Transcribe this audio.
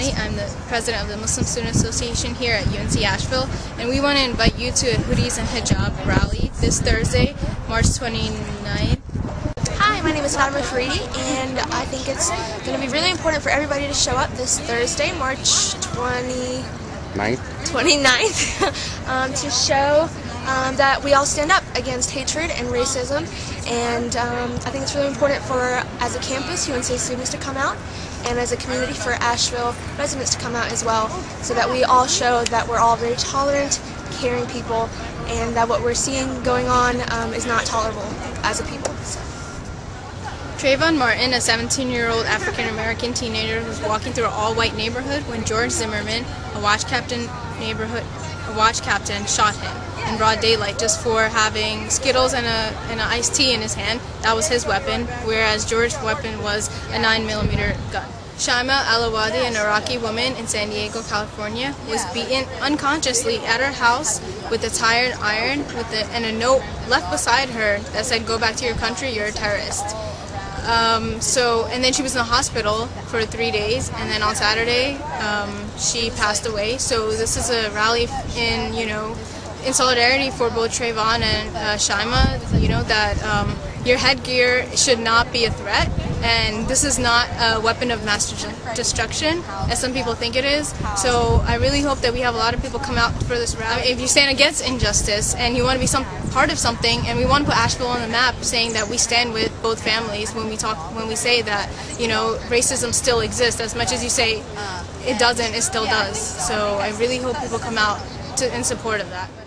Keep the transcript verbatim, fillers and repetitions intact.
Alawadi. I'm the president of the Muslim Student Association here at U N C Asheville, and we want to invite you to a hoodies and hijab rally this Thursday, March twenty-ninth. Hi, my name is Fatima Faridi, and I think it's going to be really important for everybody to show up this Thursday, March twenty-ninth, um, to show um, that we all stand up against hatred and racism. And um, I think it's really important for, as a campus, U N C students to come out, and as a community for Asheville residents to come out as well, so that we all show that we're all very tolerant, caring people, and that what we're seeing going on um, is not tolerable as a people. So. Trayyvon Martin, a seventeen-year-old African-American teenager, was walking through an all-white neighborhood when George Zimmerman, a watch captain neighborhood, a watch captain, shot him in broad daylight just for having Skittles and a and an iced tea in his hand. That was his weapon, whereas George's weapon was a nine millimeter gun. Shaima Alawadi, an Iraqi woman in San Diego, California, was beaten unconsciously at her house with a tire iron with a, and a note left beside her that said, "Go back to your country, you're a terrorist." Um, so, and then she was in the hospital for three days, and then on Saturday, um, she passed away. So this is a rally in, you know, in solidarity for both Trayyvon and uh, Shaima, you know, that um, your headgear should not be a threat, and this is not a weapon of mass destruction, as some people think it is. So I really hope that we have a lot of people come out for this rally. If you stand against injustice and you want to be some part of something, and we want to put Asheville on the map, saying that we stand with both families when we talk, when we say that, you know, racism still exists. As much as you say it doesn't, it still does. So I really hope people come out to, in support of that.